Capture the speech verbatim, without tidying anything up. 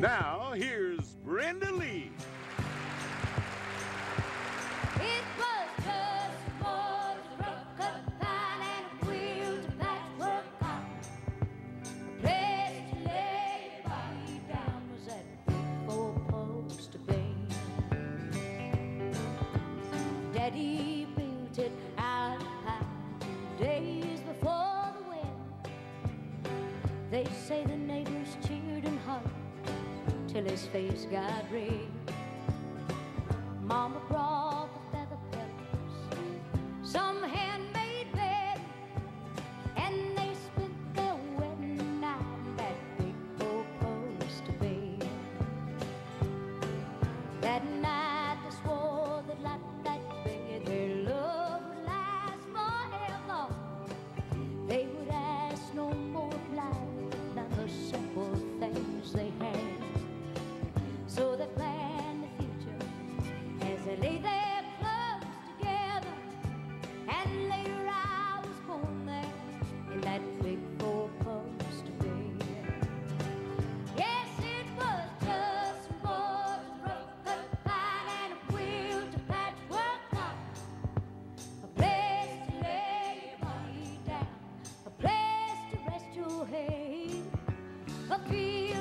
Now, here's Brenda Lee. It was just a boy's rough-cut pine and a quilt of patchwork cotton. A place to lay your body down was that big four-post bed. Daddy built it out of pine two days before the wedding. They say the neighbors cheered and hugged till his face got red. Mama brought the feather pillows, some handmade bed, and they spent their wedding night in that big four-post bed. That night they swore that like that bed their love would last forever. They would ask no more of life than the simple things they had. So they planned the future as they lay their clubs together. And later I was born there in that big four-post bed. Yes, it was just some boys with rough-cut pine and a quilt of patchwork cotton. A place to lay your body down, a place to rest your head, a field